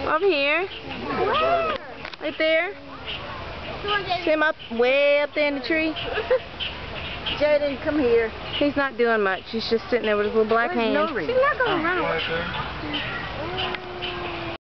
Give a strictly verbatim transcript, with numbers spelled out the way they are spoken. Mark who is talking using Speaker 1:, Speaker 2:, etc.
Speaker 1: Over here. Right there. See him up, way up there in the tree?
Speaker 2: Jaden, come here.
Speaker 1: He's not doing much. He's just sitting there with his little black
Speaker 2: Where's
Speaker 1: hands.
Speaker 2: Nori?
Speaker 1: She's not going to run away.